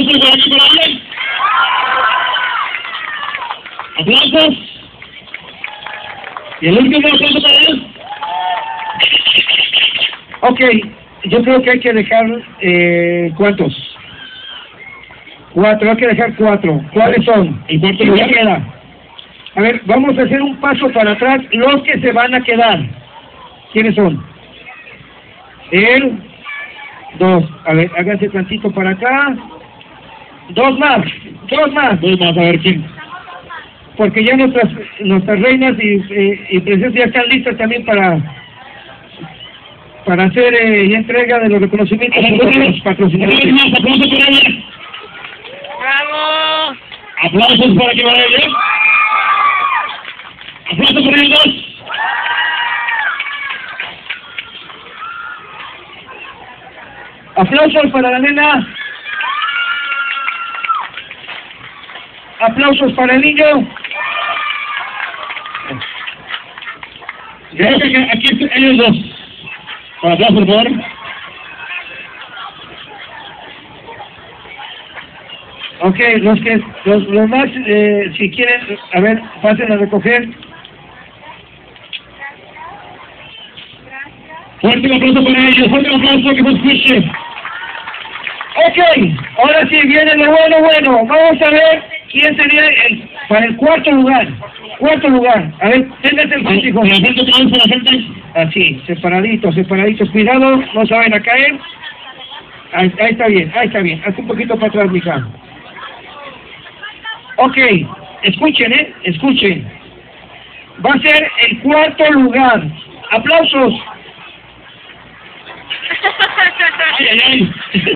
aplausos para aquí para bien. Aplausos. Y el último aplauso para él. Ok, yo creo que hay que dejar, ¿cuántos? 4, hay que dejar 4. ¿Cuáles son? El cuarto ¿Quién se lugar. queda? A ver, vamos a hacer un paso para atrás, los que se van a quedar. ¿Quiénes son? El 2. A ver, háganse tantito para acá. 2 más, 2 más. Dos más, a ver quién. Porque ya nuestras reinas y princesas ya están listas también para hacer entrega de los reconocimientos a los patrocinadores. Una vez más, aplausos para ella. ¡Bravo! Aplausos para que para ella. Aplausos para ellos. Aplausos para la nena. Aplausos para el niño. Aquí están ellos dos. Para atrás, por favor. Ok, los más, si quieren, a ver, pasen a recoger. Fuerte el aplauso para ellos. Fuerte el aplauso que se escuche. Ok, ahora sí viene lo bueno. Vamos a ver quién sería para el cuarto lugar. Cuarto lugar. A ver, ténganse el físico. Con la frente otra vez, con la frente. Así, separaditos. Cuidado, no se vayan a caer. Ahí está bien. Haz un poquito para atrás, mija. Ok, escuchen, escuchen. Va a ser el cuarto lugar. ¡Aplausos! Ay, ay, ay.